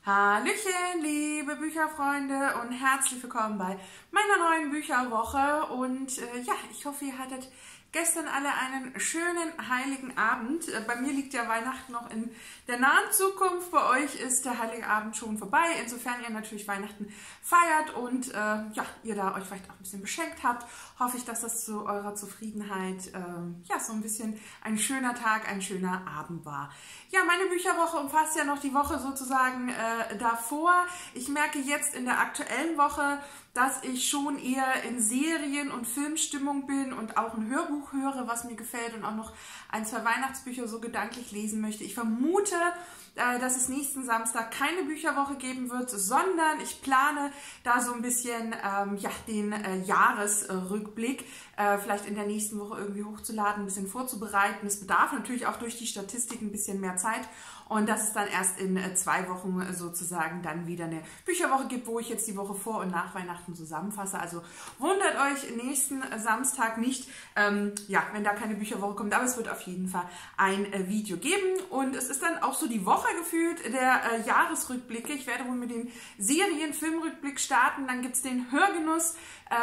Hallöchen, liebe Bücherfreunde und herzlich willkommen bei meiner neuen Bücherwoche. Und ja, ich hoffe, ihr hattet gestern alle einen schönen heiligen Abend. Bei mir liegt ja Weihnachten noch in der nahen Zukunft. Bei euch ist der heilige Abend schon vorbei. Insofern ihr natürlich Weihnachten feiert und ja, ihr da euch vielleicht auch ein bisschen beschenkt habt, hoffe ich, dass das zu eurer Zufriedenheit ja, so ein bisschen ein schöner Tag, ein schöner Abend war. Ja, meine Bücherwoche umfasst ja noch die Woche sozusagen davor. Ich merke jetzt in der aktuellen Woche, dass ich schon eher in Serien- und Filmstimmung bin und auch ein Hörbuch höre, was mir gefällt und auch noch ein, zwei Weihnachtsbücher so gedanklich lesen möchte. Ich vermute, dass es nächsten Samstag keine Bücherwoche geben wird, sondern ich plane da so ein bisschen ja, den Jahresrückblick vielleicht in der nächsten Woche irgendwie hochzuladen, ein bisschen vorzubereiten. Es bedarf natürlich auch durch die Statistik ein bisschen mehr Zeit. Und dass es dann erst in 2 Wochen sozusagen dann wieder eine Bücherwoche gibt, wo ich jetzt die Woche vor und nach Weihnachten zusammenfasse. Also wundert euch nächsten Samstag nicht, ja, wenn da keine Bücherwoche kommt. Aber es wird auf jeden Fall ein Video geben. Und es ist dann auch so die Woche gefühlt der Jahresrückblicke. Ich werde wohl mit dem Serien-Filmrückblick starten. Dann gibt es den Hörgenuss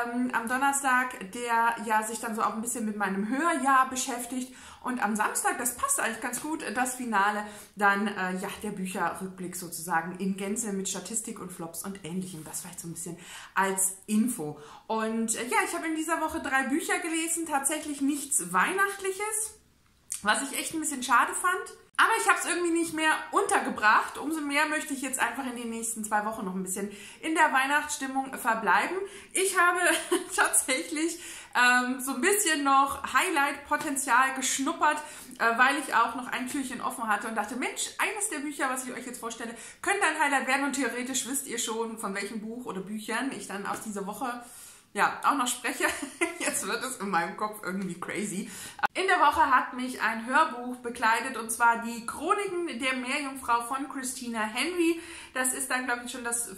am Donnerstag, der ja sich dann so auch ein bisschen mit meinem Hörjahr beschäftigt. Und am Samstag, das passt eigentlich ganz gut, das Finale, dann ja, der Bücherrückblick sozusagen in Gänze mit Statistik und Flops und Ähnlichem. Das vielleicht so ein bisschen als Info. Und ja, ich habe in dieser Woche 3 Bücher gelesen, tatsächlich nichts Weihnachtliches, was ich echt ein bisschen schade fand. Aber ich habe es irgendwie nicht mehr untergebracht. Umso mehr möchte ich jetzt einfach in den nächsten 2 Wochen noch ein bisschen in der Weihnachtsstimmung verbleiben. Ich habe tatsächlich so ein bisschen noch Highlight-Potenzial geschnuppert, weil ich auch noch ein Türchen offen hatte und dachte, Mensch, eines der Bücher, was ich euch jetzt vorstelle, könnte ein Highlight werden. Und theoretisch wisst ihr schon, von welchem Buch oder Büchern ich dann aus dieser Woche ja auch noch spreche. Jetzt wird es in meinem Kopf irgendwie crazy. In der Woche hat mich ein Hörbuch begleitet, und zwar die Chroniken der Meerjungfrau von Christina Henry. Das ist dann, glaube ich, schon das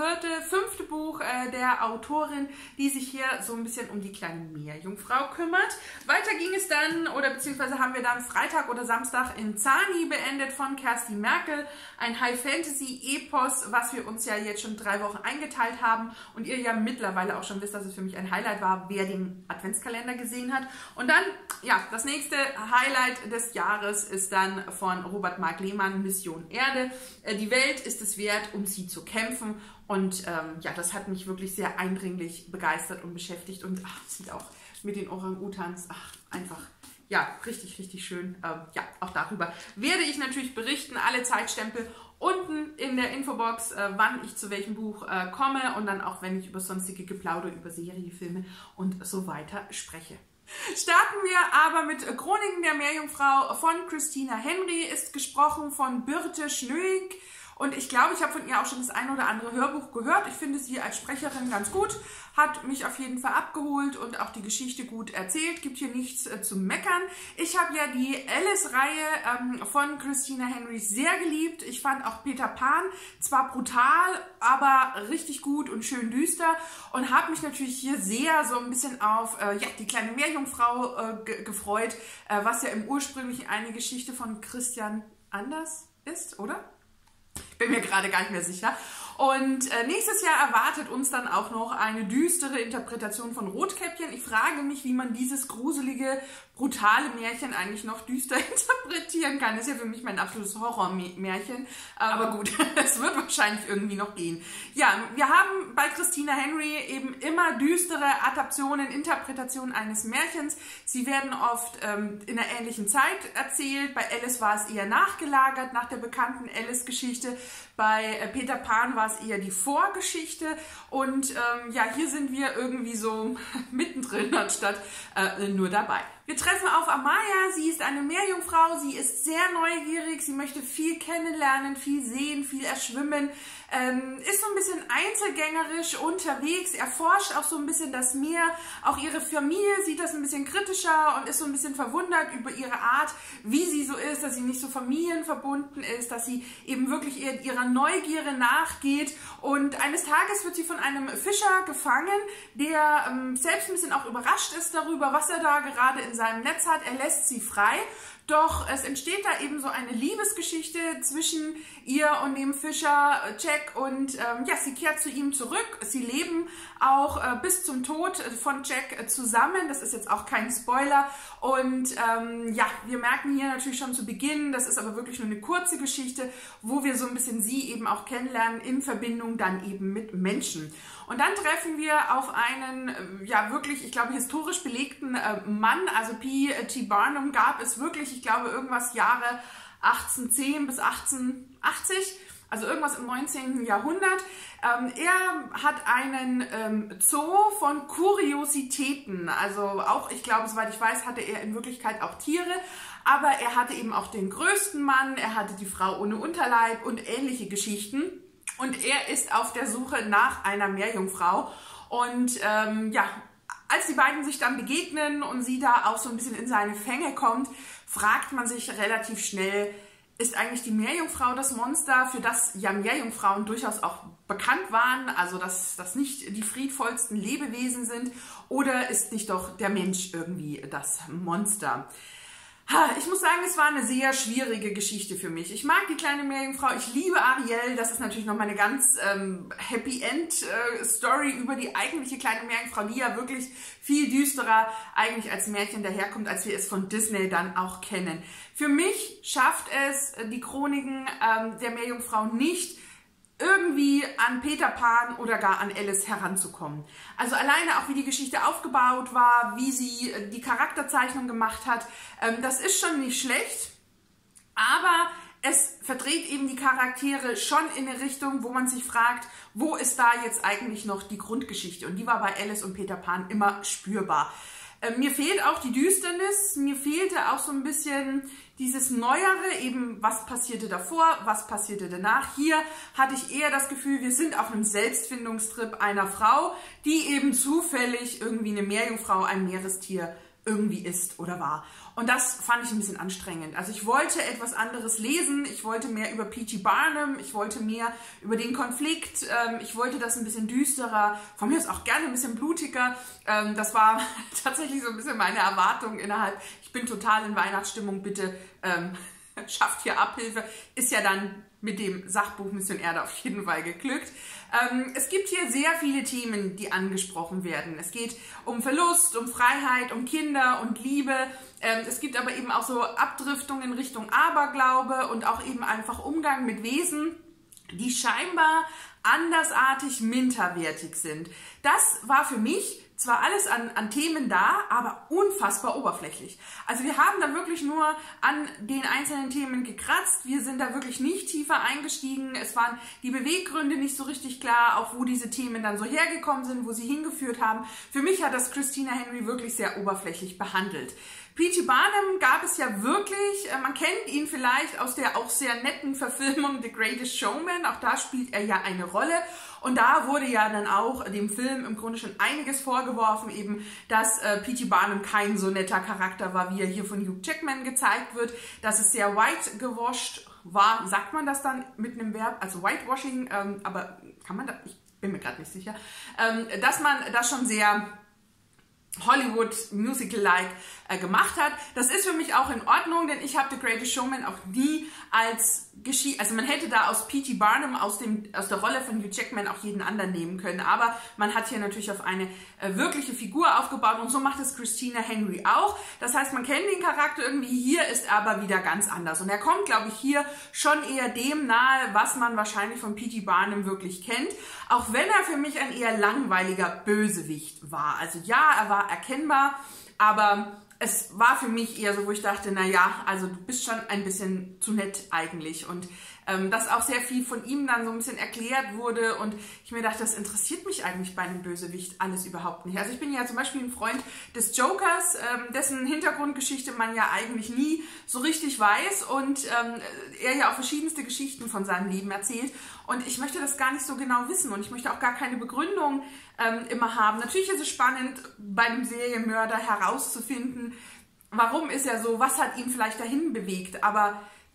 5. Buch der Autorin, die sich hier so ein bisschen um die kleine Meerjungfrau kümmert. Weiter ging es dann, oder beziehungsweise haben wir dann Freitag oder Samstag in Zani beendet von Kerstin Merkel. Ein High-Fantasy-Epos, was wir uns ja jetzt schon 3 Wochen eingeteilt haben und ihr ja mittlerweile auch schon wisst, dass es für mich ein Highlight war, wer den Adventskalender gesehen hat. Und dann, ja, das nächste Highlight des Jahres ist dann von Robert Mark Lehmann, Mission Erde. Die Welt ist es wert, um sie zu kämpfen. Und ja, das hat mich wirklich sehr eindringlich begeistert und beschäftigt. Und ach, sieht auch mit den Orang-Utans einfach, ja, richtig, richtig schön. Ja, auch darüber werde ich natürlich berichten. Alle Zeitstempel unten in der Infobox, wann ich zu welchem Buch komme. Und dann auch, wenn ich über sonstige Geplauder, über Serien, Filme und so weiter spreche. Starten wir aber mit Chroniken der Meerjungfrau von Christina Henry, ist gesprochen von Birte Schnöig. Und ich glaube, ich habe von ihr auch schon das ein oder andere Hörbuch gehört. Ich finde sie als Sprecherin ganz gut, hat mich auf jeden Fall abgeholt und auch die Geschichte gut erzählt. Gibt hier nichts zu meckern. Ich habe ja die Alice-Reihe von Christina Henry sehr geliebt. Ich fand auch Peter Pan zwar brutal, aber richtig gut und schön düster. Und habe mich natürlich hier sehr so ein bisschen auf ja, die kleine Meerjungfrau gefreut, was ja im ursprünglichen eine Geschichte von Christian Anders ist, oder? Bin mir gerade gar nicht mehr sicher. Und nächstes Jahr erwartet uns dann auch noch eine düstere Interpretation von Rotkäppchen. Ich frage mich, wie man dieses gruselige, brutale Märchen eigentlich noch düster interpretieren kann. Das ist ja für mich mein absolutes Horrormärchen. Aber gut, es wird wahrscheinlich irgendwie noch gehen. Ja, wir haben bei Christina Henry eben immer düstere Adaptionen, Interpretationen eines Märchens. Sie werden oft in einer ähnlichen Zeit erzählt. Bei Alice war es eher nachgelagert nach der bekannten Alice-Geschichte. Bei Peter Pan war es eher die Vorgeschichte. Und ja, hier sind wir irgendwie so mittendrin anstatt nur dabei. Wir treffen auf Amaya. Sie ist eine Meerjungfrau. Sie ist sehr neugierig. Sie möchte viel kennenlernen, viel sehen, viel erschwimmen. Ist so ein bisschen einzelgängerisch unterwegs, erforscht auch so ein bisschen das Meer. Auch ihre Familie sieht das ein bisschen kritischer und ist so ein bisschen verwundert über ihre Art, wie sie so ist, dass sie nicht so familienverbunden ist, dass sie eben wirklich eher ihrer Neugierde nachgeht. Und eines Tages wird sie von einem Fischer gefangen, der selbst ein bisschen auch überrascht ist darüber, was er da gerade in seinem Netz hat. Er lässt sie frei, Doch es entsteht da eben so eine Liebesgeschichte zwischen ihr und dem Fischer Jack und ja, sie kehrt zu ihm zurück. Sie leben auch bis zum Tod von Jack zusammen. Das ist jetzt auch kein Spoiler. Und ja, wir merken hier natürlich schon zu Beginn, das ist aber wirklich nur eine kurze Geschichte, wo wir so ein bisschen sie eben auch kennenlernen in Verbindung dann eben mit Menschen. Und dann treffen wir auf einen, ja wirklich, ich glaube, historisch belegten Mann, also P.T. Barnum gab es wirklich, ich glaube, irgendwas Jahre 1810 bis 1880, also irgendwas im 19. Jahrhundert. Er hat einen Zoo von Kuriositäten, also auch, ich glaube, soweit ich weiß, hatte er in Wirklichkeit auch Tiere, aber er hatte eben auch den größten Mann, er hatte die Frau ohne Unterleib und ähnliche Geschichten. Und er ist auf der Suche nach einer Meerjungfrau. Und ja, als die beiden sich dann begegnen und sie da auch so ein bisschen in seine Fänge kommt, fragt man sich relativ schnell, ist eigentlich die Meerjungfrau das Monster, für das ja Meerjungfrauen durchaus auch bekannt waren, also dass das nicht die friedvollsten Lebewesen sind, oder ist nicht doch der Mensch irgendwie das Monster? Ich muss sagen, es war eine sehr schwierige Geschichte für mich. Ich mag die kleine Meerjungfrau, ich liebe Ariel, das ist natürlich nochmal eine ganz Happy End Story über die eigentliche kleine Meerjungfrau, die ja wirklich viel düsterer eigentlich als Märchen daherkommt, als wir es von Disney dann auch kennen. Für mich schafft es die Chroniken der Meerjungfrau nicht, irgendwie an Peter Pan oder gar an Alice heranzukommen. Also alleine auch wie die Geschichte aufgebaut war, wie sie die Charakterzeichnung gemacht hat, das ist schon nicht schlecht, aber es verdreht eben die Charaktere schon in eine Richtung, wo man sich fragt, wo ist da jetzt eigentlich noch die Grundgeschichte? Und die war bei Alice und Peter Pan immer spürbar. Mir fehlt auch die Düsternis, mir fehlte auch so ein bisschen dieses Neuere, eben was passierte davor, was passierte danach. Hier hatte ich eher das Gefühl, wir sind auf einem Selbstfindungstrip einer Frau, die eben zufällig irgendwie eine Meerjungfrau, ein Meerestier irgendwie ist oder war. Und das fand ich ein bisschen anstrengend. Also ich wollte etwas anderes lesen, ich wollte mehr über P.T. Barnum, ich wollte mehr über den Konflikt, ich wollte das ein bisschen düsterer, von mir aus auch gerne ein bisschen blutiger. Das war tatsächlich so ein bisschen meine Erwartung innerhalb. Ich bin total in Weihnachtsstimmung, bitte schafft hier Abhilfe. Ist ja dann mit dem Sachbuch Mission Erde auf jeden Fall geglückt. Es gibt hier sehr viele Themen, die angesprochen werden. Es geht um Verlust, um Freiheit, um Kinder und Liebe. Es gibt aber eben auch so Abdriftungen in Richtung Aberglaube und auch eben einfach Umgang mit Wesen, die scheinbar andersartig minderwertig sind. Das war für mich zwar alles an Themen da, aber unfassbar oberflächlich. Also wir haben da wirklich nur an den einzelnen Themen gekratzt, wir sind da wirklich nicht tiefer eingestiegen, es waren die Beweggründe nicht so richtig klar, auch wo diese Themen dann so hergekommen sind, wo sie hingeführt haben. Für mich hat das Christina Henry wirklich sehr oberflächlich behandelt. P.T. Barnum gab es ja wirklich, man kennt ihn vielleicht aus der auch sehr netten Verfilmung The Greatest Showman, auch da spielt er ja eine Rolle. Und da wurde ja dann auch dem Film im Grunde schon einiges vorgeworfen, eben, dass P.T. Barnum kein so netter Charakter war, wie er hier von Hugh Jackman gezeigt wird, dass es sehr whitewashed war, sagt man das dann mit einem Verb, also whitewashing, aber kann man das, ich bin mir gerade nicht sicher, dass man das schon sehr Hollywood-Musical-like gemacht hat. Das ist für mich auch in Ordnung, denn ich habe The Greatest Showman auch nie als Geschichte, also man hätte da aus P.T. Barnum, aus der Rolle von Hugh Jackman auch jeden anderen nehmen können, aber man hat hier natürlich auf eine wirkliche Figur aufgebaut und so macht es Christina Henry auch. Das heißt, man kennt den Charakter irgendwie, hier ist er aber wieder ganz anders und er kommt, glaube ich, hier schon eher dem nahe, was man wahrscheinlich von P.T. Barnum wirklich kennt, auch wenn er für mich ein eher langweiliger Bösewicht war. Also ja, er war erkennbar, aber es war für mich eher so, wo ich dachte, naja, also du bist schon ein bisschen zu nett eigentlich und dass auch sehr viel von ihm dann so ein bisschen erklärt wurde und ich mir dachte, das interessiert mich eigentlich bei einem Bösewicht alles überhaupt nicht. Also ich bin ja zum Beispiel ein Freund des Jokers, dessen Hintergrundgeschichte man ja eigentlich nie so richtig weiß und er ja auch verschiedenste Geschichten von seinem Leben erzählt und ich möchte das gar nicht so genau wissen und ich möchte auch gar keine Begründung immer haben. Natürlich ist es spannend, bei einem Serienmörder herauszufinden, warum ist er so, was hat ihn vielleicht dahin bewegt, aber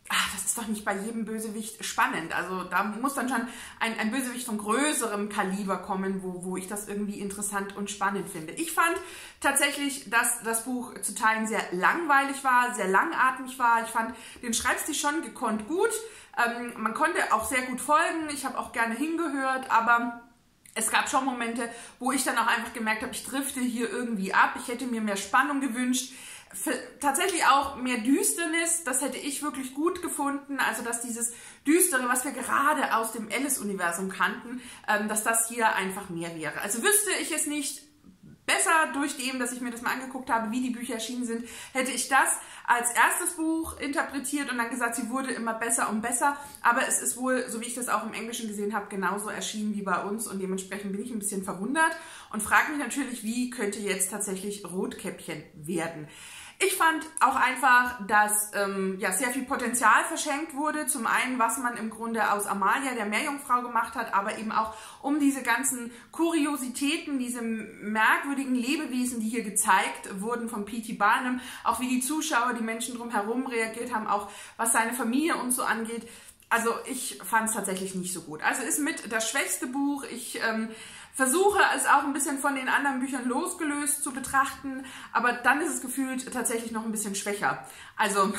das ist doch nicht bei jedem Bösewicht spannend. Also da muss dann schon ein Bösewicht von größerem Kaliber kommen, wo ich das irgendwie interessant und spannend finde. Ich fand tatsächlich, dass das Buch zu Teilen sehr langweilig war, sehr langatmig war. Ich fand den Schreibstil schon gekonnt gut. Man konnte auch sehr gut folgen. Ich habe auch gerne hingehört, aber es gab schon Momente, wo ich dann auch einfach gemerkt habe, ich drifte hier irgendwie ab. Ich hätte mir mehr Spannung gewünscht. Tatsächlich auch mehr Düsternis, das hätte ich wirklich gut gefunden, also dass dieses Düstere, was wir gerade aus dem Alice-Universum kannten, dass das hier einfach mehr wäre. Also wüsste ich es nicht besser durch dem, dass ich mir das mal angeguckt habe, wie die Bücher erschienen sind, hätte ich das als erstes Buch interpretiert und dann gesagt, sie wurde immer besser und besser, aber es ist wohl, so wie ich das auch im Englischen gesehen habe, genauso erschienen wie bei uns und dementsprechend bin ich ein bisschen verwundert und frage mich natürlich, wie könnte jetzt tatsächlich Rotkäppchen werden. Ich fand auch einfach, dass sehr viel Potenzial verschenkt wurde. Zum einen, was man im Grunde aus Amalia, der Meerjungfrau, gemacht hat, aber eben auch um diese ganzen Kuriositäten, diese merkwürdigen Lebewesen, die hier gezeigt wurden von P.T. Barnum, auch wie die Zuschauer, die Menschen drumherum reagiert haben, auch was seine Familie und so angeht. Also ich fand es tatsächlich nicht so gut. Also ist mit das schwächste Buch. Ich versuche es auch ein bisschen von den anderen Büchern losgelöst zu betrachten, aber dann ist es gefühlt tatsächlich noch ein bisschen schwächer. Also,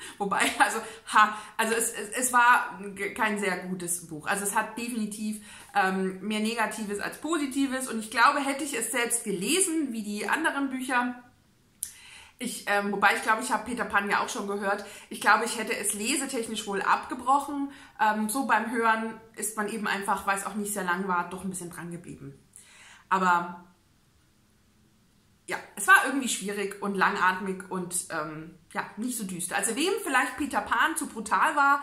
es war kein sehr gutes Buch. Also es hat definitiv mehr Negatives als Positives und ich glaube, hätte ich es selbst gelesen, wie die anderen Bücher, wobei ich glaube, ich habe Peter Pan ja auch schon gehört. Ich glaube, ich hätte es lesetechnisch wohl abgebrochen. So beim Hören ist man eben einfach, weil es auch nicht sehr lang war, doch ein bisschen dran geblieben. Aber ja, es war irgendwie schwierig und langatmig und nicht so düster. Also wem vielleicht Peter Pan zu brutal war,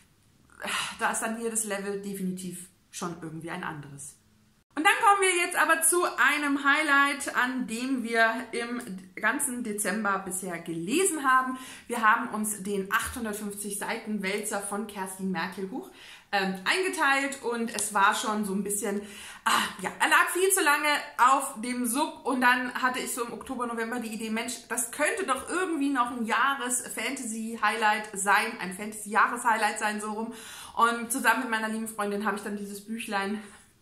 da ist dann hier das Level definitiv schon irgendwie ein anderes. Und dann kommen wir jetzt aber zu einem Highlight, an dem wir im ganzen Dezember bisher gelesen haben. Wir haben uns den 850 Seiten Wälzer von Kerstin Merkel eingeteilt und es war schon so ein bisschen, er lag viel zu lange auf dem Sub und dann hatte ich so im Oktober, November die Idee, Mensch, das könnte doch irgendwie noch ein Jahres-Fantasy-Highlight sein, ein Fantasy-Jahres-Highlight sein, so rum. Und zusammen mit meiner lieben Freundin habe ich dann dieses Büchlein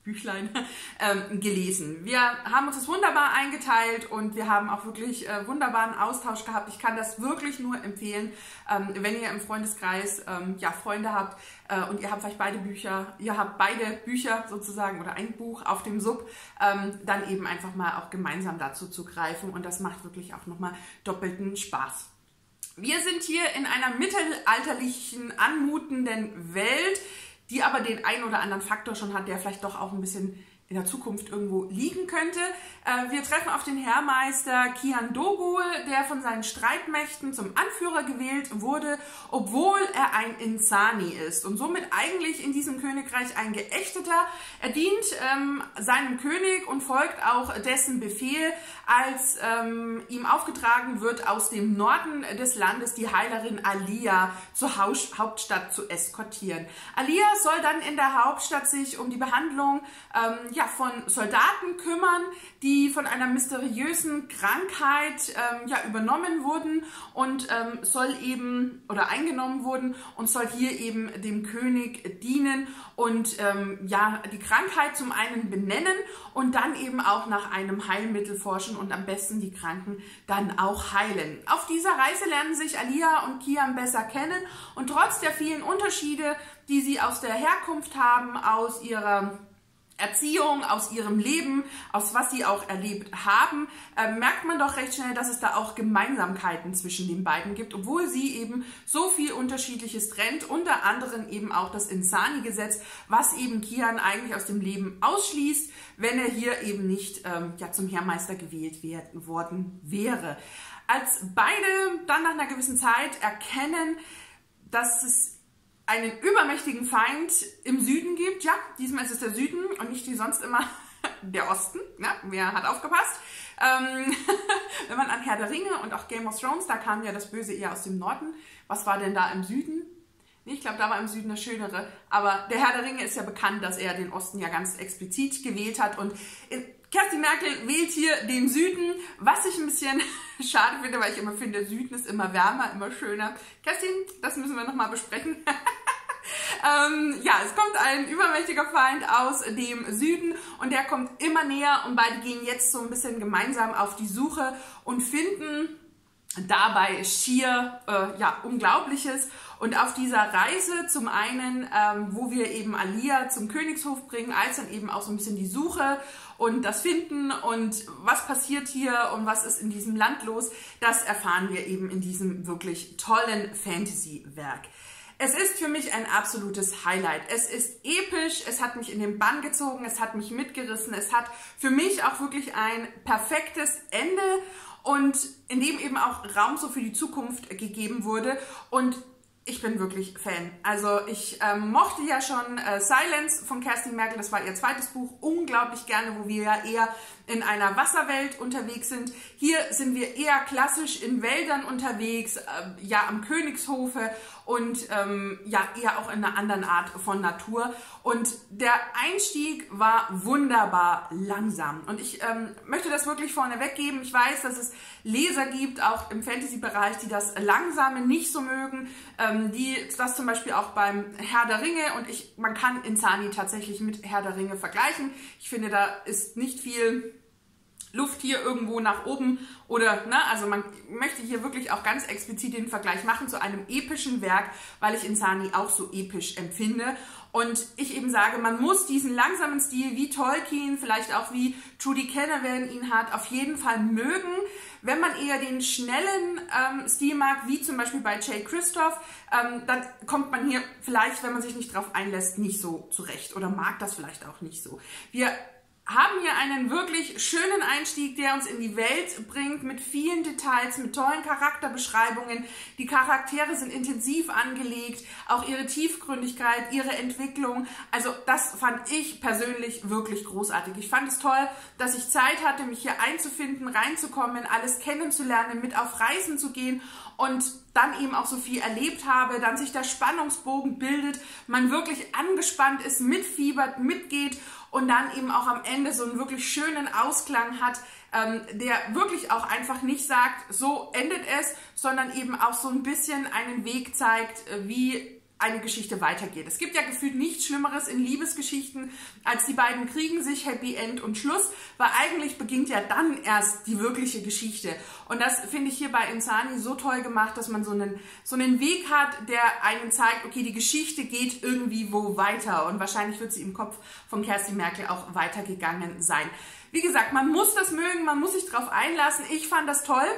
gelesen. Wir haben uns das wunderbar eingeteilt und wir haben auch wirklich wunderbaren Austausch gehabt. Ich kann das wirklich nur empfehlen, wenn ihr im Freundeskreis Freunde habt und ihr habt vielleicht beide Bücher sozusagen oder ein Buch auf dem Sub, dann eben einfach mal auch gemeinsam dazu zu greifen und das macht wirklich auch nochmal doppelten Spaß. Wir sind hier in einer mittelalterlichen, anmutenden Welt, die aber den einen oder anderen Faktor schon hat, der vielleicht doch auch ein bisschen in der Zukunft irgendwo liegen könnte. Wir treffen auf den Heermeister Kian Dogul, der von seinen Streitmächten zum Anführer gewählt wurde, obwohl er ein Insani ist und somit eigentlich in diesem Königreich ein Geächteter. Er dient seinem König und folgt auch dessen Befehl, als ihm aufgetragen wird, aus dem Norden des Landes die Heilerin Alia zur Hauptstadt zu eskortieren. Alia soll dann in der Hauptstadt sich um die Behandlung von Soldaten kümmern, die von einer mysteriösen Krankheit übernommen wurden und eingenommen wurden und soll hier eben dem König dienen und die Krankheit zum einen benennen und dann eben auch nach einem Heilmittel forschen und am besten die Kranken dann auch heilen. Auf dieser Reise lernen sich Alia und Kian besser kennen und trotz der vielen Unterschiede, die sie aus der Herkunft haben, aus ihrer Erziehung, aus ihrem Leben, aus was sie auch erlebt haben, merkt man doch recht schnell, dass es da auch Gemeinsamkeiten zwischen den beiden gibt, obwohl sie eben so viel Unterschiedliches trennt, unter anderem eben auch das Insani-Gesetz, was eben Kian eigentlich aus dem Leben ausschließt, wenn er hier eben nicht zum Heermeister gewählt worden wäre. Als beide dann nach einer gewissen Zeit erkennen, dass es einen übermächtigen Feind im Süden gibt. Ja, diesmal ist es der Süden und nicht wie sonst immer der Osten. Ja, wer hat aufgepasst? Wenn man an Herr der Ringe und auch Game of Thrones, da kam ja das Böse eher aus dem Norden. Was war denn da im Süden? Nee, ich glaube, da war im Süden das Schönere. Aber der Herr der Ringe ist ja bekannt, dass er den Osten ja ganz explizit gewählt hat. Und Kerstin Merkel wählt hier den Süden, was ich ein bisschen schade finde, weil ich immer finde, Süden ist immer wärmer, immer schöner. Kerstin, das müssen wir nochmal besprechen. Ja, es kommt ein übermächtiger Feind aus dem Süden und der kommt immer näher und beide gehen jetzt so ein bisschen gemeinsam auf die Suche und finden dabei schier ja, Unglaubliches. Und auf dieser Reise zum einen, wo wir eben Alia zum Königshof bringen, als dann eben auch so ein bisschen die Suche und das Finden und was passiert hier und was ist in diesem Land los, das erfahren wir eben in diesem wirklich tollen Fantasy-Werk. Es ist für mich ein absolutes Highlight. Es ist episch, es hat mich in den Bann gezogen, es hat mich mitgerissen, es hat für mich auch wirklich ein perfektes Ende und in dem eben auch Raum so für die Zukunft gegeben wurde und ich bin wirklich Fan. Also ich mochte ja schon Silence von Kerstin Merkel, das war ihr zweites Buch, unglaublich gerne, wo wir ja eher in einer Wasserwelt unterwegs sind. Hier sind wir eher klassisch in Wäldern unterwegs, ja am Königshofe und ja eher auch in einer anderen Art von Natur. Und der Einstieg war wunderbar langsam. Und ich möchte das wirklich vorneweg geben. Ich weiß, dass es Leser gibt, auch im Fantasy-Bereich, die das Langsame nicht so mögen, die das zum Beispiel auch beim Herr der Ringe und man kann Insani tatsächlich mit Herr der Ringe vergleichen. Ich finde, da ist nicht viel Luft hier irgendwo nach oben oder, ne, also man möchte hier wirklich auch ganz explizit den Vergleich machen zu einem epischen Werk, weil ich Insani auch so episch empfinde. Und ich eben sage, man muss diesen langsamen Stil wie Tolkien, vielleicht auch wie Trudy Canavan ihn hat, auf jeden Fall mögen. Wenn man eher den schnellen Stil mag, wie zum Beispiel bei Jay Kristoff, dann kommt man hier vielleicht, wenn man sich nicht drauf einlässt, nicht so zurecht oder mag das vielleicht auch nicht so. Wir haben hier einen wirklich schönen Einstieg, der uns in die Welt bringt, mit vielen Details, mit tollen Charakterbeschreibungen. Die Charaktere sind intensiv angelegt, auch ihre Tiefgründigkeit, ihre Entwicklung. Also das fand ich persönlich wirklich großartig. Ich fand es toll, dass ich Zeit hatte, mich hier einzufinden, reinzukommen, alles kennenzulernen, mit auf Reisen zu gehen und dann eben auch so viel erlebt habe, dann sich der Spannungsbogen bildet, man wirklich angespannt ist, mitfiebert, mitgeht und dann eben auch am Ende so einen wirklich schönen Ausklang hat, der wirklich auch einfach nicht sagt, so endet es, sondern eben auch so ein bisschen einen Weg zeigt, wie eine Geschichte weitergeht. Es gibt ja gefühlt nichts Schlimmeres in Liebesgeschichten, als die beiden kriegen sich, Happy End und Schluss, weil eigentlich beginnt ja dann erst die wirkliche Geschichte. Und das finde ich hier bei Insani so toll gemacht, dass man so einen Weg hat, der einen zeigt, okay, die Geschichte geht irgendwie wo weiter und wahrscheinlich wird sie im Kopf von Kerstin Merkel auch weitergegangen sein. Wie gesagt, man muss das mögen, man muss sich darauf einlassen. Ich fand das toll.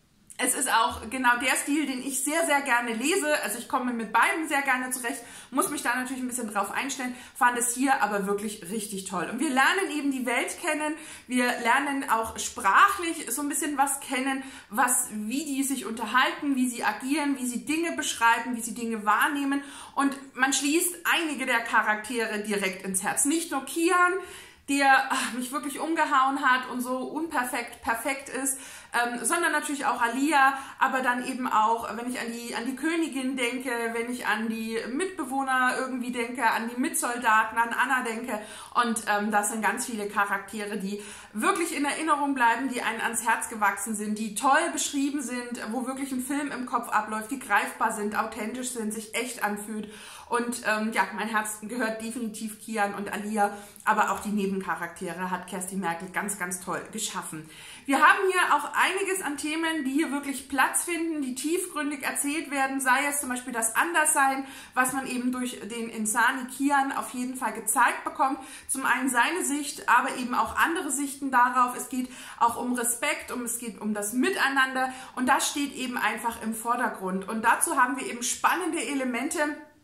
Es ist auch genau der Stil, den ich sehr, sehr gerne lese. Also ich komme mit beiden sehr gerne zurecht, muss mich da natürlich ein bisschen drauf einstellen, fand es hier aber wirklich richtig toll. Und wir lernen eben die Welt kennen, wir lernen auch sprachlich so ein bisschen was kennen, wie die sich unterhalten, wie sie agieren, wie sie Dinge beschreiben, wie sie Dinge wahrnehmen. Und man schließt einige der Charaktere direkt ins Herz. Nicht nur Kian, der mich wirklich umgehauen hat und so unperfekt perfekt ist, sondern natürlich auch Alia, aber dann eben auch, wenn ich an die Königin denke, wenn ich an die Mitbewohner irgendwie denke, an die Mitsoldaten, an Anna denke und das sind ganz viele Charaktere, die wirklich in Erinnerung bleiben, die einem ans Herz gewachsen sind, die toll beschrieben sind, wo wirklich ein Film im Kopf abläuft, die greifbar sind, authentisch sind, sich echt anfühlt. Und ja, mein Herz gehört definitiv Kian und Alia, aber auch die Nebencharaktere hat Kerstin Merkel ganz, ganz toll geschaffen. Wir haben hier auch einiges an Themen, die hier wirklich Platz finden, die tiefgründig erzählt werden, sei es zum Beispiel das Anderssein, was man eben durch den Insani Kian auf jeden Fall gezeigt bekommt. Zum einen seine Sicht, aber eben auch andere Sichten darauf. Es geht auch um Respekt, es geht um das Miteinander und das steht eben einfach im Vordergrund. Und dazu haben wir eben spannende Elemente,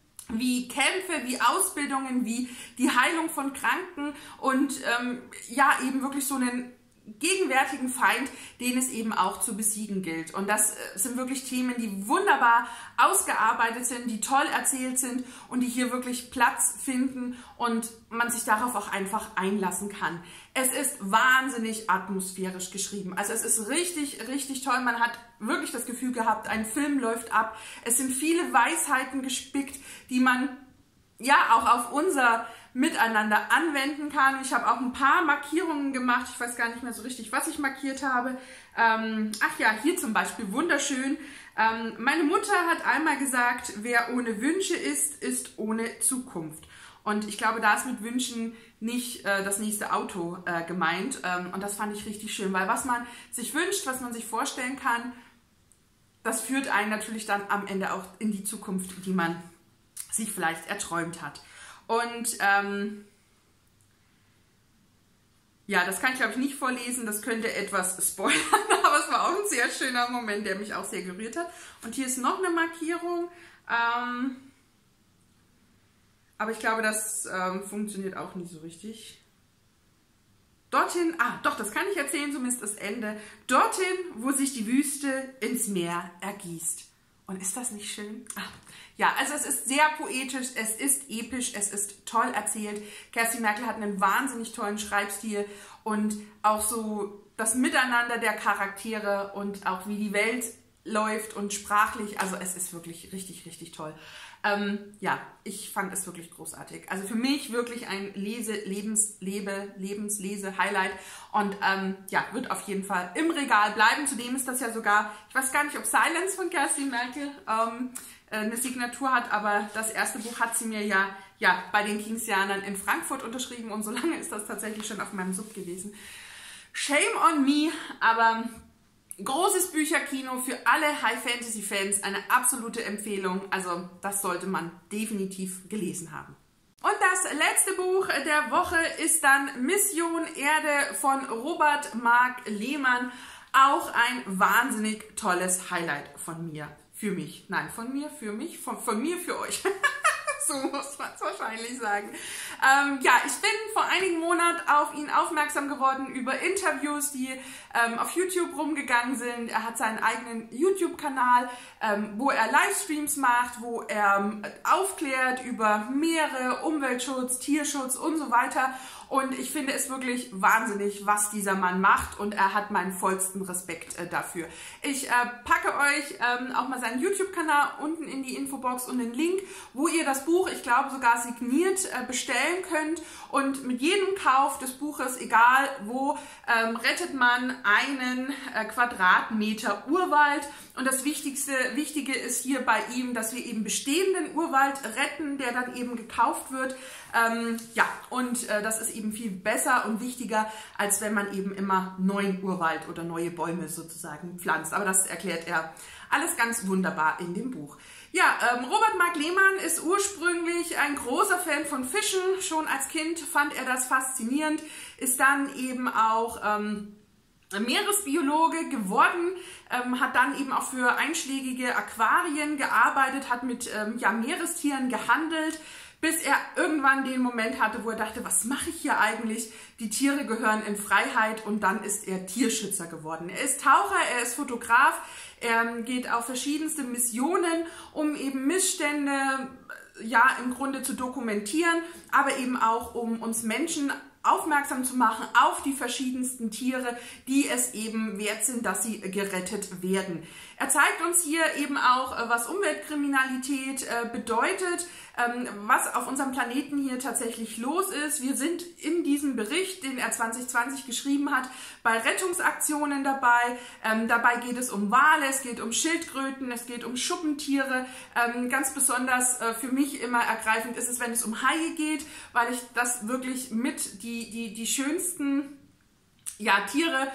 wie Kämpfe, wie Ausbildungen, wie die Heilung von Kranken und ja, eben wirklich so einen gegenwärtigen Feind, den es eben auch zu besiegen gilt. Und das sind wirklich Themen, die wunderbar ausgearbeitet sind, die toll erzählt sind und die hier wirklich Platz finden und man sich darauf auch einfach einlassen kann. Es ist wahnsinnig atmosphärisch geschrieben. Also es ist richtig, richtig toll. Man hat wirklich das Gefühl gehabt, ein Film läuft ab. Es sind viele Weisheiten gespickt, die man ja auch auf unser miteinander anwenden kann. Ich habe auch ein paar Markierungen gemacht. Ich weiß gar nicht mehr so richtig, was ich markiert habe. Ach ja, hier zum Beispiel, wunderschön. Meine Mutter hat einmal gesagt, wer ohne Wünsche ist, ist ohne Zukunft. Und ich glaube, da ist mit Wünschen nicht das nächste Auto gemeint. Und das fand ich richtig schön, weil was man sich wünscht, was man sich vorstellen kann, das führt einen natürlich dann am Ende auch in die Zukunft, die man sich vielleicht erträumt hat. Und ja, das kann ich glaube ich nicht vorlesen, das könnte etwas spoilern, aber es war auch ein sehr schöner Moment, der mich auch sehr gerührt hat. Und hier ist noch eine Markierung, aber ich glaube, das funktioniert auch nicht so richtig. Dorthin, doch, das kann ich erzählen, zumindest das Ende. Dorthin, wo sich die Wüste ins Meer ergießt. Und ist das nicht schön? Ja, also es ist sehr poetisch, es ist episch, es ist toll erzählt. Kerstin Merkel hat einen wahnsinnig tollen Schreibstil und auch so das Miteinander der Charaktere und auch wie die Welt läuft und sprachlich. Also es ist wirklich richtig, richtig toll. Ja, ich fand es wirklich großartig. Also für mich wirklich ein Lebenslese-Highlight und ja, wird auf jeden Fall im Regal bleiben. Zudem ist das ja sogar, ich weiß gar nicht, ob Silence von Kerstin Merkel eine Signatur hat, aber das erste Buch hat sie mir ja bei den Kingsianern in Frankfurt unterschrieben und so lange ist das tatsächlich schon auf meinem Sub gewesen. Shame on me, aber großes Bücherkino für alle High-Fantasy-Fans, eine absolute Empfehlung. Also das sollte man definitiv gelesen haben. Und das letzte Buch der Woche ist dann Mission Erde von Robert Mark Lehmann. Auch ein wahnsinnig tolles Highlight von mir, für mich. Nein, von mir, für mich, von mir, für euch. So muss man es wahrscheinlich sagen. Ja, ich bin vor einigen Monaten auf ihn aufmerksam geworden über Interviews, die auf YouTube rumgegangen sind. Er hat seinen eigenen YouTube-Kanal, wo er Livestreams macht, wo er aufklärt über Meere, Umweltschutz, Tierschutz und so weiter. Und ich finde es wirklich wahnsinnig, was dieser Mann macht und er hat meinen vollsten Respekt dafür. Ich packe euch auch mal seinen YouTube-Kanal unten in die Infobox und den Link, wo ihr das Buch, ich glaube sogar signiert, bestellen könnt. Und mit jedem Kauf des Buches, egal wo, rettet man einen Quadratmeter Urwald. Und das Wichtige ist hier bei ihm, dass wir eben bestehenden Urwald retten, der dann eben gekauft wird. Ja, und das ist eben viel besser und wichtiger, als wenn man eben immer neuen Urwald oder neue Bäume sozusagen pflanzt. Aber das erklärt er alles ganz wunderbar in dem Buch. Ja, Robert Mark Lehmann ist ursprünglich ein großer Fan von Fischen. Schon als Kind fand er das faszinierend, ist dann eben auch Meeresbiologe geworden, hat dann eben auch für einschlägige Aquarien gearbeitet, hat mit Meerestieren gehandelt, bis er irgendwann den Moment hatte, wo er dachte, was mache ich hier eigentlich? Die Tiere gehören in Freiheit und dann ist er Tierschützer geworden. Er ist Taucher, er ist Fotograf, er geht auf verschiedenste Missionen, um eben Missstände im Grunde zu dokumentieren, aber eben auch um uns Menschen aufmerksam zu machen auf die verschiedensten Tiere, die es eben wert sind, dass sie gerettet werden. Er zeigt uns hier eben auch, was Umweltkriminalität bedeutet, was auf unserem Planeten hier tatsächlich los ist. Wir sind in diesem Bericht, den er 2020 geschrieben hat, bei Rettungsaktionen dabei. Dabei geht es um Wale, es geht um Schildkröten, es geht um Schuppentiere. Ganz besonders für mich immer ergreifend ist es, wenn es um Haie geht, weil ich das wirklich mit die schönsten Tiere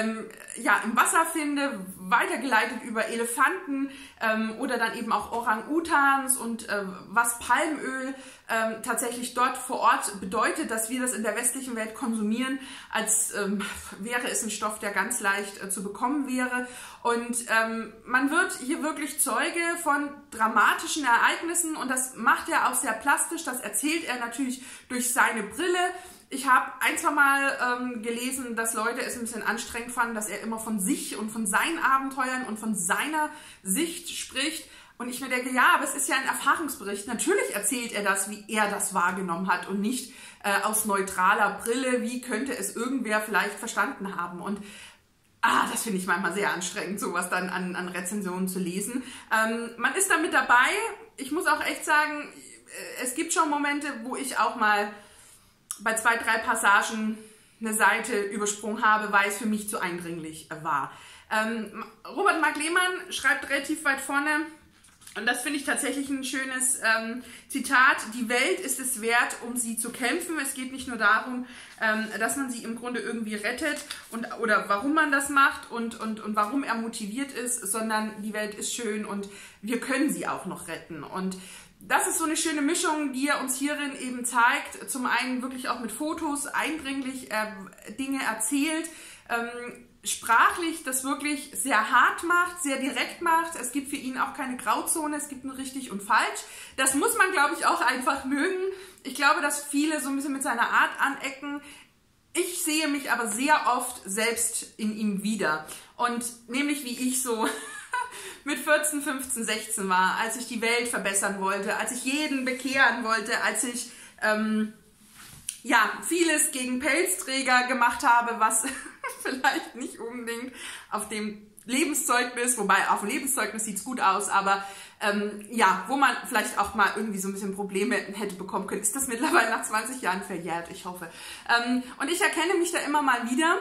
im Wasser finde, weitergeleitet über Elefanten oder dann eben auch Orang-Utans und was Palmöl tatsächlich dort vor Ort bedeutet, dass wir das in der westlichen Welt konsumieren, als wäre es ein Stoff, der ganz leicht zu bekommen wäre. Und man wird hier wirklich Zeuge von dramatischen Ereignissen und das macht er auch sehr plastisch, das erzählt er natürlich durch seine Brille. Ich habe ein, zwei Mal gelesen, dass Leute es ein bisschen anstrengend fanden, dass er immer von sich und von seinen Abenteuern und von seiner Sicht spricht. Und ich mir denke, ja, aber es ist ja ein Erfahrungsbericht. Natürlich erzählt er das, wie er das wahrgenommen hat und nicht aus neutraler Brille, wie könnte es irgendwer vielleicht verstanden haben. Und das finde ich manchmal sehr anstrengend, sowas dann an Rezensionen zu lesen. Man ist da mit dabei. Ich muss auch echt sagen, es gibt schon Momente, wo ich auch mal bei 2, 3 Passagen eine Seite übersprungen habe, weil es für mich zu eindringlich war. Robert Mark Lehmann schreibt relativ weit vorne, und das finde ich tatsächlich ein schönes Zitat: Die Welt ist es wert, um sie zu kämpfen. Es geht nicht nur darum, dass man sie im Grunde irgendwie rettet oder warum man das macht und warum er motiviert ist, sondern die Welt ist schön und wir können sie auch noch retten. Und das ist so eine schöne Mischung, die er uns hierin eben zeigt. Zum einen wirklich auch mit Fotos eindringlich Dinge erzählt, sprachlich das wirklich sehr hart macht, sehr direkt macht. Es gibt für ihn auch keine Grauzone, es gibt nur richtig und falsch. Das muss man, glaube ich, auch einfach mögen. Ich glaube, dass viele so ein bisschen mit seiner Art anecken. Ich sehe mich aber sehr oft selbst in ihm wieder. Und nämlich wie ich so mit 14, 15, 16 war, als ich die Welt verbessern wollte, als ich jeden bekehren wollte, als ich ja, vieles gegen Pelzträger gemacht habe, was vielleicht nicht unbedingt auf dem Lebenszeugnis, wobei auf dem Lebenszeugnis sieht es gut aus, aber ja, wo man vielleicht auch mal irgendwie so ein bisschen Probleme hätte bekommen können, ist das mittlerweile nach 20 Jahren verjährt, ich hoffe. Und ich erkenne mich da immer mal wieder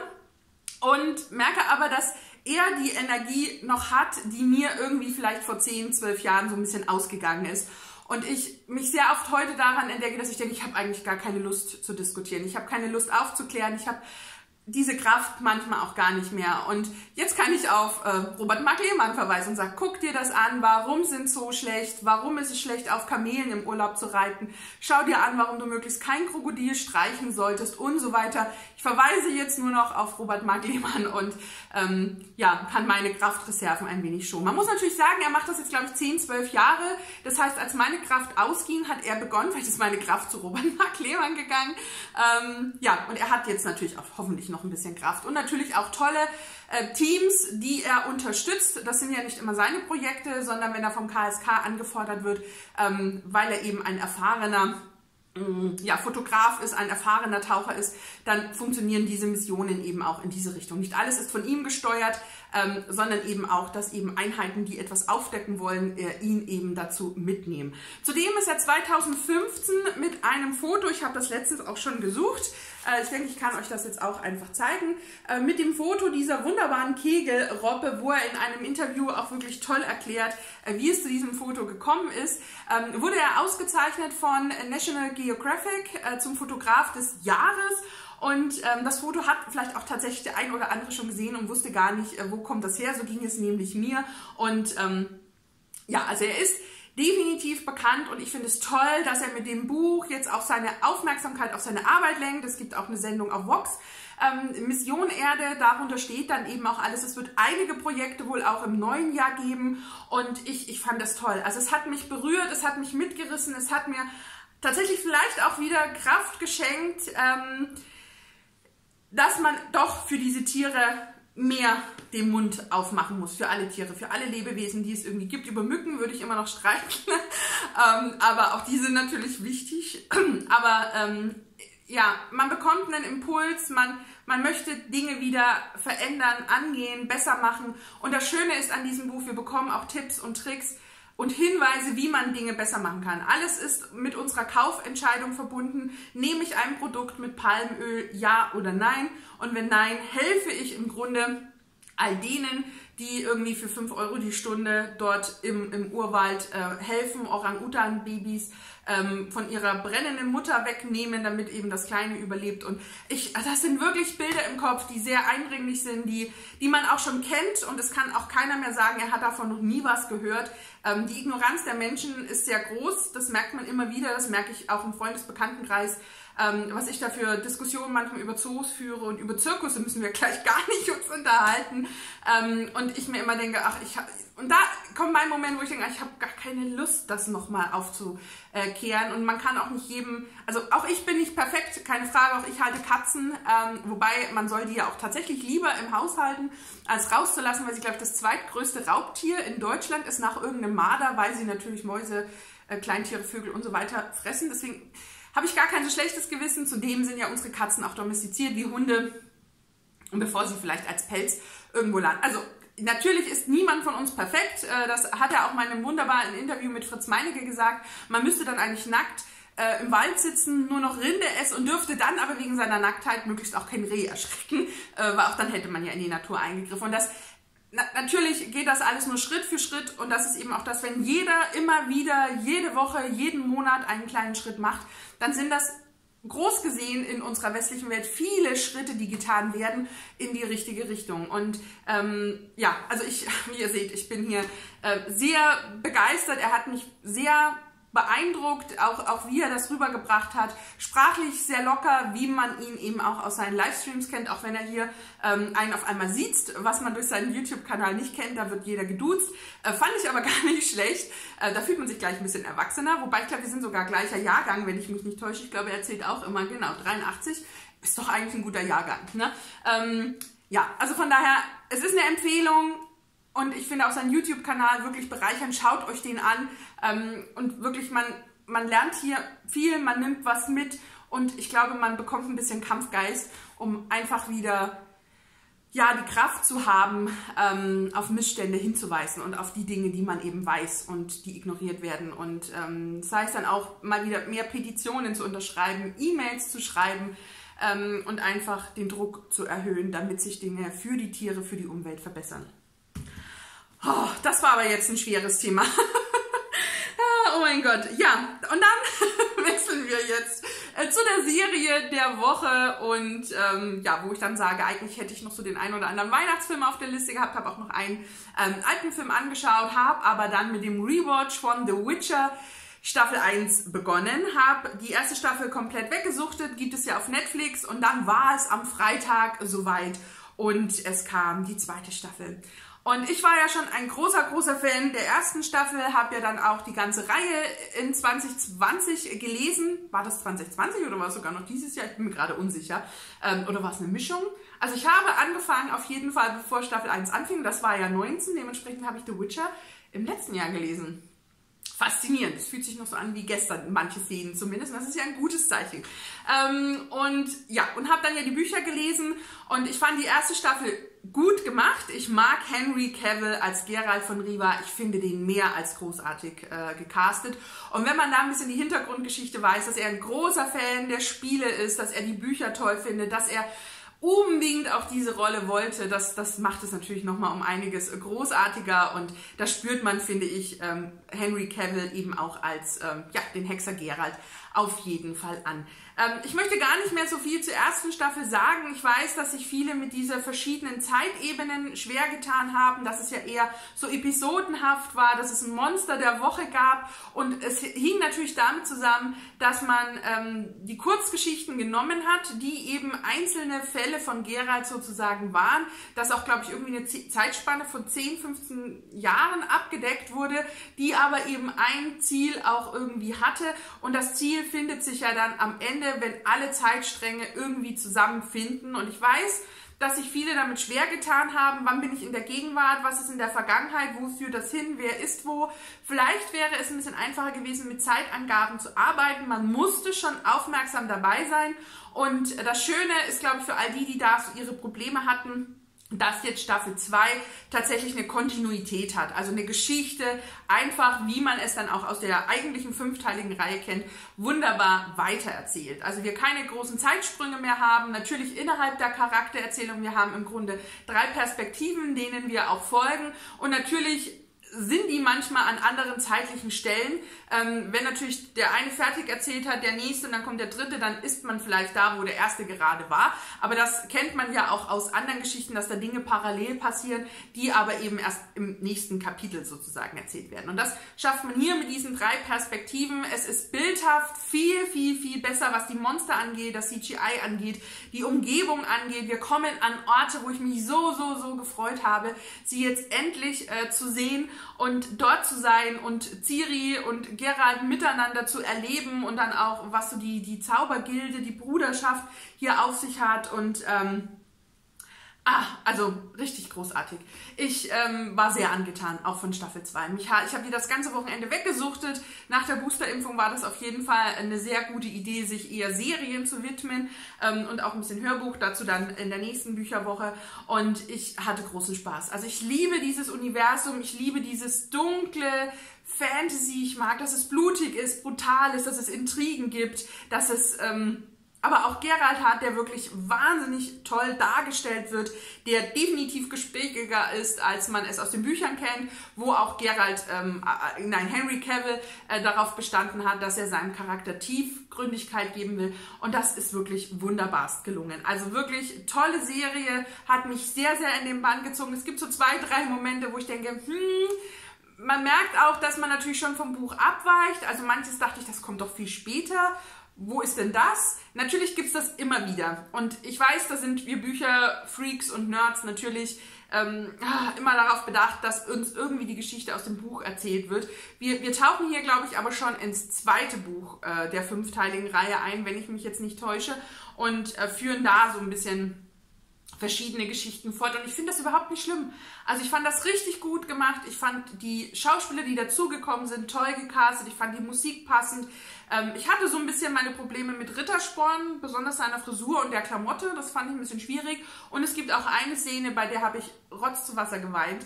und merke aber, dass er die Energie noch hat, die mir irgendwie vielleicht vor 10, 12 Jahren so ein bisschen ausgegangen ist. Und ich mich sehr oft heute daran entdecke, dass ich denke, ich habe eigentlich gar keine Lust zu diskutieren. Ich habe keine Lust aufzuklären. Ich habe diese Kraft manchmal auch gar nicht mehr. Und jetzt kann ich auf Robert Mark Lehmann verweisen und sagen, guck dir das an, warum sind so schlecht, warum ist es schlecht, auf Kamelen im Urlaub zu reiten, schau dir an, warum du möglichst kein Krokodil streichen solltest und so weiter. Ich verweise jetzt nur noch auf Robert Mark Lehmann und ja, kann meine Kraftreserven ein wenig schonen. Man muss natürlich sagen, er macht das jetzt, glaube ich, 10, 12 Jahre. Das heißt, als meine Kraft ausging, hat er begonnen, vielleicht ist meine Kraft zu Robert Mark Lehmann gegangen. Ja, und er hat jetzt natürlich auch hoffentlich noch ein bisschen Kraft und natürlich auch tolle Teams, die er unterstützt. Das sind ja nicht immer seine Projekte, sondern wenn er vom KSK angefordert wird, weil er eben ein erfahrener ja, Fotograf ist, ein erfahrener Taucher ist, dann funktionieren diese Missionen eben auch in diese Richtung. Nicht alles ist von ihm gesteuert, sondern eben auch, dass eben Einheiten, die etwas aufdecken wollen, ihn eben dazu mitnehmen. Zudem ist er 2015 mit einem Foto, ich habe das letztens auch schon gesucht, ich denke, ich kann euch das jetzt auch einfach zeigen, mit dem Foto dieser wunderbaren Kegelrobbe, wo er in einem Interview auch wirklich toll erklärt, wie es zu diesem Foto gekommen ist, wurde er ausgezeichnet von National Geographic zum Fotograf des Jahres. Und das Foto hat vielleicht auch tatsächlich der ein oder andere schon gesehen und wusste gar nicht, wo kommt das her. So ging es nämlich mir. Und ja, also er ist definitiv bekannt und ich finde es toll, dass er mit dem Buch jetzt auch seine Aufmerksamkeit auf seine Arbeit lenkt. Es gibt auch eine Sendung auf Vox. Mission Erde, darunter steht dann eben auch alles. Es wird einige Projekte wohl auch im neuen Jahr geben und ich fand das toll. Also es hat mich berührt, es hat mich mitgerissen, es hat mir tatsächlich vielleicht auch wieder Kraft geschenkt, dass man doch für diese Tiere mehr den Mund aufmachen muss, für alle Tiere, für alle Lebewesen, die es irgendwie gibt. Über Mücken würde ich immer noch streicheln, aber auch die sind natürlich wichtig. Aber ja, man bekommt einen Impuls, man möchte Dinge wieder verändern, angehen, besser machen. Und das Schöne ist an diesem Buch, wir bekommen auch Tipps und Tricks und Hinweise, wie man Dinge besser machen kann. Alles ist mit unserer Kaufentscheidung verbunden. Nehme ich ein Produkt mit Palmöl, ja oder nein? Und wenn nein, helfe ich im Grunde all denen, die irgendwie für 5 Euro die Stunde dort im Urwald helfen, Orang-Utan-Babys von ihrer brennenden Mutter wegnehmen, damit eben das Kleine überlebt. Und das sind wirklich Bilder im Kopf, die sehr eindringlich sind, die man auch schon kennt und es kann auch keiner mehr sagen, er hat davon noch nie was gehört. Die Ignoranz der Menschen ist sehr groß, das merkt man immer wieder, das merke ich auch im Freundesbekanntenkreis, was ich da für Diskussionen manchmal über Zoos führe und über Zirkusse müssen wir gleich gar nicht uns unterhalten. Und ich mir immer denke, und da kommt mein Moment, wo ich denke, ich habe gar keine Lust, das nochmal aufzukehren. Und man kann auch nicht jedem, also auch ich bin nicht perfekt, keine Frage, auch ich halte Katzen, wobei man soll die ja auch tatsächlich lieber im Haus halten, als rauszulassen, weil sie, glaube ich, das zweitgrößte Raubtier in Deutschland ist nach irgendeinem Marder, weil sie natürlich Mäuse, Kleintiere, Vögel und so weiter fressen. Deswegen habe ich gar kein so schlechtes Gewissen. Zudem sind ja unsere Katzen auch domestiziert wie Hunde. Und bevor sie vielleicht als Pelz irgendwo landen. Also natürlich ist niemand von uns perfekt. Das hat er auch mal in einem wunderbaren Interview mit Fritz Meinecke gesagt. Man müsste dann eigentlich nackt im Wald sitzen, nur noch Rinde essen und dürfte dann aber wegen seiner Nacktheit möglichst auch kein Reh erschrecken, weil auch dann hätte man ja in die Natur eingegriffen. Und natürlich geht das alles nur Schritt für Schritt und das ist eben auch das, wenn jeder immer wieder, jede Woche, jeden Monat einen kleinen Schritt macht, dann sind das groß gesehen in unserer westlichen Welt viele Schritte, die getan werden in die richtige Richtung. Und ja, also wie ihr seht, ich bin hier sehr begeistert. Er hat mich sehr beeindruckt, auch wie er das rübergebracht hat. Sprachlich sehr locker, wie man ihn eben auch aus seinen Livestreams kennt, auch wenn er hier einen auf einmal sieht, was man durch seinen YouTube-Kanal nicht kennt, da wird jeder geduzt. Fand ich aber gar nicht schlecht. Da fühlt man sich gleich ein bisschen erwachsener, wobei ich glaube, wir sind sogar gleicher Jahrgang, wenn ich mich nicht täusche. Ich glaube, er erzählt auch immer, genau, 83 ist doch eigentlich ein guter Jahrgang. Ne? Ja, also von daher, es ist eine Empfehlung. Und ich finde auch seinen YouTube-Kanal wirklich bereichernd. Schaut euch den an. Und wirklich, man lernt hier viel, man nimmt was mit. Und ich glaube, man bekommt ein bisschen Kampfgeist, um einfach wieder ja, die Kraft zu haben, auf Missstände hinzuweisen und auf die Dinge, die man eben weiß und die ignoriert werden. Und sei es dann auch mal wieder mehr Petitionen zu unterschreiben, E-Mails zu schreiben und einfach den Druck zu erhöhen, damit sich Dinge für die Tiere, für die Umwelt verbessern. Oh, das war aber jetzt ein schweres Thema. Oh mein Gott. Ja, und dann wechseln wir jetzt zu der Serie der Woche und ja, wo ich dann sage, eigentlich hätte ich noch so den einen oder anderen Weihnachtsfilm auf der Liste gehabt, habe auch noch einen alten Film angeschaut, habe aber dann mit dem Rewatch von The Witcher Staffel 1 begonnen, habe die erste Staffel komplett weggesuchtet, gibt es ja auf Netflix und dann war es am Freitag soweit und es kam die zweite Staffel. Und ich war ja schon ein großer Fan der ersten Staffel, habe ja dann auch die ganze Reihe in 2020 gelesen. War das 2020 oder war es sogar noch dieses Jahr? Ich bin mir gerade unsicher. Oder war es eine Mischung? Also ich habe angefangen auf jeden Fall, bevor Staffel 1 anfing. Das war ja 19, dementsprechend habe ich The Witcher im letzten Jahr gelesen. Faszinierend. Es fühlt sich noch so an wie gestern, manche Szenen zumindest. Das ist ja ein gutes Zeichen. Und ja, und habe dann ja die Bücher gelesen und ich fand die erste Staffel gut gemacht. Ich mag Henry Cavill als Geralt von Riva. Ich finde den mehr als großartig gecastet. Und wenn man da ein bisschen die Hintergrundgeschichte weiß, dass er ein großer Fan der Spiele ist, dass er die Bücher toll findet, dass er unbedingt auch diese Rolle wollte, das macht es natürlich nochmal um einiges großartiger und da spürt man, finde ich, Henry Cavill eben auch als ja, den Hexer Geralt auf jeden Fall an. Ich möchte gar nicht mehr so viel zur ersten Staffel sagen. Ich weiß, dass sich viele mit dieser verschiedenen Zeitebenen schwer getan haben, dass es ja eher so episodenhaft war, dass es ein Monster der Woche gab und es hing natürlich damit zusammen, dass man die Kurzgeschichten genommen hat, die eben einzelne Fälle von Geralt sozusagen waren, dass auch, glaube ich, irgendwie eine Zeitspanne von 10, 15 Jahren abgedeckt wurde, die aber eben ein Ziel auch irgendwie hatte und das Ziel findet sich ja dann am Ende, wenn alle Zeitstränge irgendwie zusammenfinden. Und ich weiß, dass sich viele damit schwer getan haben. Wann bin ich in der Gegenwart? Was ist in der Vergangenheit? Wo führt das hin? Wer ist wo? Vielleicht wäre es ein bisschen einfacher gewesen, mit Zeitangaben zu arbeiten. Man musste schon aufmerksam dabei sein. Und das Schöne ist, glaube ich, für all die, die da so ihre Probleme hatten, dass jetzt Staffel 2 tatsächlich eine Kontinuität hat, also eine Geschichte, einfach wie man es dann auch aus der eigentlichen 5-teiligen Reihe kennt, wunderbar weitererzählt. Also wir keine großen Zeitsprünge mehr haben, natürlich innerhalb der Charaktererzählung, wir haben im Grunde 3 Perspektiven, denen wir auch folgen und natürlich sind die manchmal an anderen zeitlichen Stellen. Wenn natürlich der eine fertig erzählt hat, der nächste und dann kommt der dritte, dann ist man vielleicht da, wo der erste gerade war. Aber das kennt man ja auch aus anderen Geschichten, dass da Dinge parallel passieren, die aber eben erst im nächsten Kapitel sozusagen erzählt werden. Und das schafft man hier mit diesen 3 Perspektiven. Es ist bildhaft viel besser, was die Monster angeht, das CGI angeht, die Umgebung angeht. Wir kommen an Orte, wo ich mich so gefreut habe, sie jetzt endlich zu sehen und dort zu sein und Ciri und Geralt miteinander zu erleben und dann auch, was so die Zaubergilde, die Bruderschaft hier auf sich hat und Also richtig großartig. Ich war sehr angetan, auch von Staffel 2. Ich habe die das ganze Wochenende weggesuchtet. Nach der Boosterimpfung war das auf jeden Fall eine sehr gute Idee, sich eher Serien zu widmen und auch ein bisschen Hörbuch, dazu dann in der nächsten Bücherwoche. Und ich hatte großen Spaß. Also ich liebe dieses Universum, ich liebe dieses dunkle Fantasy. Ich mag, dass es blutig ist, brutal ist, dass es Intrigen gibt, dass es aber auch Geralt hat, der wirklich wahnsinnig toll dargestellt wird, der definitiv gesprächiger ist, als man es aus den Büchern kennt, wo auch Geralt, Henry Cavill darauf bestanden hat, dass er seinem Charakter Tiefgründigkeit geben will. Und das ist wirklich wunderbarst gelungen. Also wirklich tolle Serie, hat mich sehr, sehr in den Bann gezogen. Es gibt so 2, 3 Momente, wo ich denke, man merkt auch, dass man natürlich schon vom Buch abweicht. Also manches dachte ich, das kommt doch viel später. Wo ist denn das? Natürlich gibt es das immer wieder. Und ich weiß, da sind wir Bücherfreaks und Nerds natürlich immer darauf bedacht, dass uns irgendwie die Geschichte aus dem Buch erzählt wird. Wir tauchen hier, glaube ich, aber schon ins zweite Buch der 5-teiligen Reihe ein, wenn ich mich jetzt nicht täusche, und führen da so ein bisschen verschiedene Geschichten fort, und ich finde das überhaupt nicht schlimm. Also ich fand das richtig gut gemacht, ich fand die Schauspieler, die dazugekommen sind, toll gecastet, ich fand die Musik passend. Ich hatte so ein bisschen meine Probleme mit Rittersporn, besonders seiner Frisur und der Klamotte, das fand ich ein bisschen schwierig, und es gibt auch eine Szene, bei der habe ich Rotz zu Wasser geweint.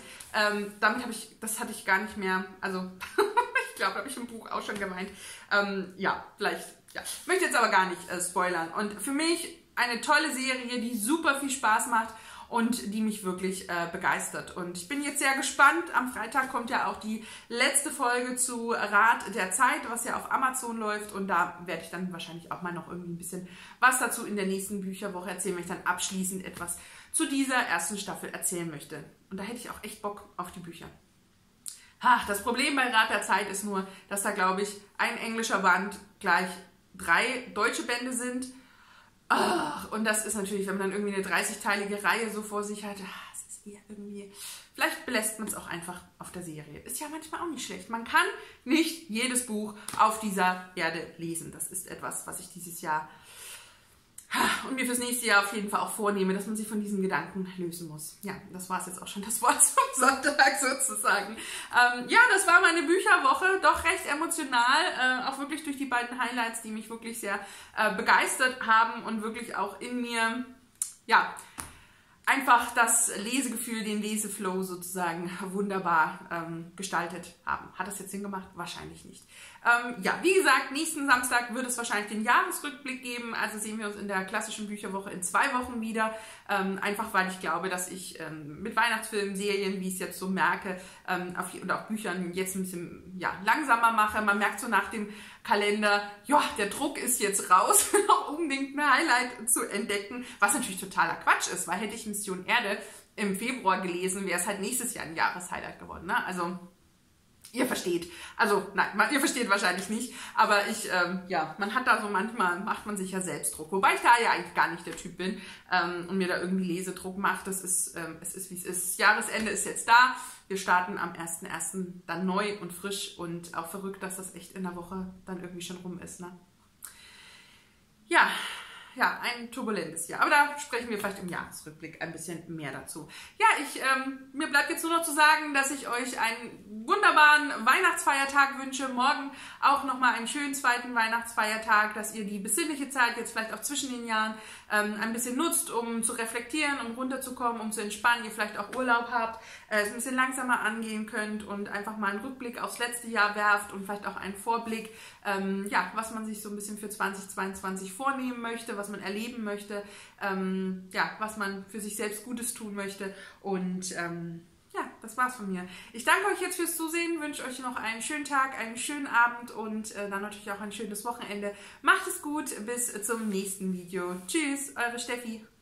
Das hatte ich gar nicht mehr, also ich glaube, da habe ich im Buch auch schon geweint. Vielleicht. Ich möchte jetzt aber gar nicht spoilern, und für mich eine tolle Serie, die super viel Spaß macht und die mich wirklich begeistert. Und ich bin jetzt sehr gespannt. Am Freitag kommt ja auch die letzte Folge zu Rat der Zeit, was ja auf Amazon läuft. Und da werde ich dann wahrscheinlich auch mal noch irgendwie ein bisschen was dazu in der nächsten Bücherwoche erzählen, wenn ich dann abschließend etwas zu dieser ersten Staffel erzählen möchte. Und da hätte ich auch echt Bock auf die Bücher. Das Problem bei Rat der Zeit ist nur, dass da, glaube ich, ein englischer Band gleich 3 deutsche Bände sind. Und das ist natürlich, wenn man dann irgendwie eine 30-teilige Reihe so vor sich hat, es ist eher irgendwie, vielleicht belässt man es auch einfach auf der Serie. Ist ja manchmal auch nicht schlecht. Man kann nicht jedes Buch auf dieser Erde lesen. Das ist etwas, was ich dieses Jahr und mir fürs nächste Jahr auf jeden Fall auch vornehme, dass man sich von diesem Gedanken lösen muss. Ja, das war es jetzt auch schon, das Wort zum Sonntag sozusagen. Das war meine Bücherwoche, doch recht emotional, auch wirklich durch die beiden Highlights, die mich wirklich sehr begeistert haben und wirklich auch in mir, einfach das Lesegefühl, den Leseflow sozusagen wunderbar gestaltet haben. Hat das jetzt Sinn gemacht? Wahrscheinlich nicht. Wie gesagt, nächsten Samstag wird es wahrscheinlich den Jahresrückblick geben. Also sehen wir uns in der klassischen Bücherwoche in 2 Wochen wieder. Einfach weil ich glaube, dass ich mit Weihnachtsfilmen, Serien, wie ich es jetzt so merke, und auch Büchern jetzt ein bisschen langsamer mache. Man merkt so nach dem Kalender, der Druck ist jetzt raus, noch unbedingt ein Highlight zu entdecken, was natürlich totaler Quatsch ist, weil hätte ich Mission Erde im Februar gelesen, wäre es halt nächstes Jahr ein Jahreshighlight geworden. Ne? Also ihr versteht. Also nein, ihr versteht wahrscheinlich nicht, aber man hat da so manchmal, macht man sich ja selbst Druck. Wobei ich da ja eigentlich gar nicht der Typ bin und mir da irgendwie Lesedruck macht. Es ist, wie es ist. Jahresende ist jetzt da. Wir starten am 1.1. dann neu und frisch, und auch verrückt, dass das echt in der Woche dann irgendwie schon rum ist. Ne? Ein turbulentes Jahr. Aber da sprechen wir vielleicht im Jahresrückblick ein bisschen mehr dazu. Mir bleibt jetzt nur noch zu sagen, dass ich euch einen wunderbaren Weihnachtsfeiertag wünsche. Morgen auch nochmal einen schönen 2. Weihnachtsfeiertag, dass ihr die besinnliche Zeit jetzt vielleicht auch zwischen den Jahren ein bisschen nutzt, um zu reflektieren, um runterzukommen, um zu entspannen, ihr vielleicht auch Urlaub habt, es ein bisschen langsamer angehen könnt und einfach mal einen Rückblick aufs letzte Jahr werft und vielleicht auch einen Vorblick, was man sich so ein bisschen für 2022 vornehmen möchte, was man erleben möchte, was man für sich selbst Gutes tun möchte. Und das war's von mir. Ich danke euch jetzt fürs Zusehen, wünsche euch noch einen schönen Tag, einen schönen Abend und dann natürlich auch ein schönes Wochenende. Macht es gut, bis zum nächsten Video. Tschüss, eure Steffi.